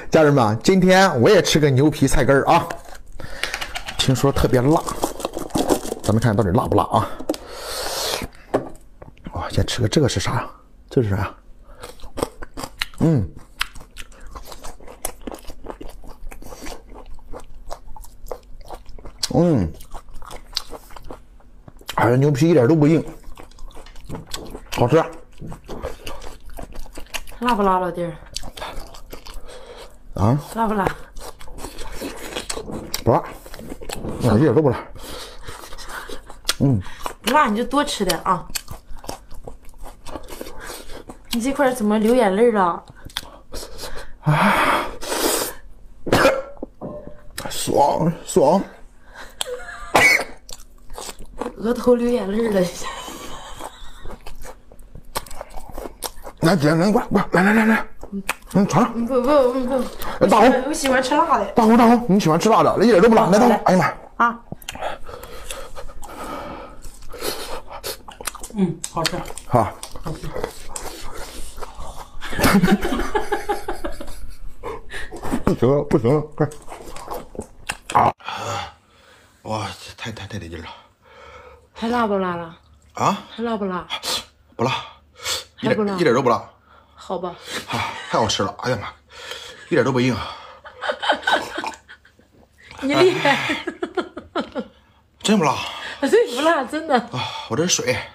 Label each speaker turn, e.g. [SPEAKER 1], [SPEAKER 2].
[SPEAKER 1] 家人们，今天我也吃个牛皮菜根儿啊，听说特别辣，咱们看到底辣不辣啊？哇，先吃个这个是啥呀？这是啥呀？哎，牛皮一点都不硬，好吃。
[SPEAKER 2] 辣不辣，老弟儿？
[SPEAKER 1] 啊？
[SPEAKER 2] 辣不辣？
[SPEAKER 1] 不辣，一点都不辣。
[SPEAKER 2] 不辣你就多吃点啊。你这块怎么流眼泪了？
[SPEAKER 1] 爽。
[SPEAKER 2] 额头流眼泪了。
[SPEAKER 1] 来，姐，来，快，来，尝。
[SPEAKER 2] 不，
[SPEAKER 1] 大红，
[SPEAKER 2] 我喜欢吃辣的。
[SPEAKER 1] 大红，你喜欢吃辣的，一点都不辣。来，大红，哎呀妈！
[SPEAKER 2] 啊。好吃。
[SPEAKER 1] 好。不行了，快！啊！哇，太得劲了。
[SPEAKER 2] 还辣不辣了？
[SPEAKER 1] 啊？
[SPEAKER 2] 还辣不辣？
[SPEAKER 1] 不辣，
[SPEAKER 2] 还不辣，
[SPEAKER 1] 一点都不辣。
[SPEAKER 2] 好吧。
[SPEAKER 1] 啊，太好吃了！哎呀妈，一点都不硬啊！
[SPEAKER 2] 你厉害。
[SPEAKER 1] 真不辣。
[SPEAKER 2] 对，不辣，真的。
[SPEAKER 1] 啊，我这是水。